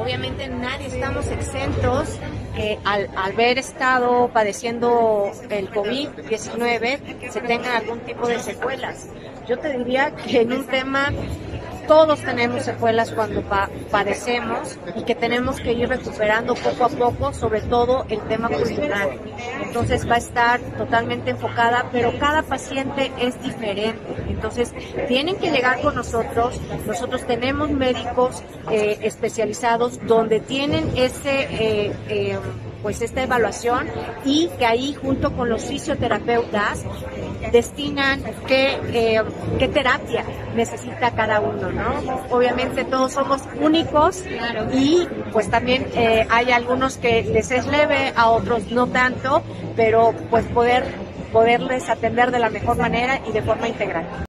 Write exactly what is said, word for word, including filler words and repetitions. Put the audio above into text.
obviamente nadie estamos exentos que al, al haber estado padeciendo el COVID diecinueve se tengan algún tipo de secuelas. Yo te diría que en un tema todos tenemos secuelas cuando pa padecemos y que tenemos que ir recuperando poco a poco, sobre todo el tema pulmonar. Entonces va a estar totalmente enfocada, pero cada paciente es diferente. Entonces tienen que llegar con nosotros. Nosotros tenemos médicos eh, especializados donde tienen ese eh, eh, pues esta evaluación y que ahí junto con los fisioterapeutas destinan qué, eh, qué terapia necesita cada uno, ¿no? Obviamente todos somos únicos y pues también eh, hay algunos que les es leve, a otros no tanto, pero pues poder poderles atender de la mejor manera y de forma integral.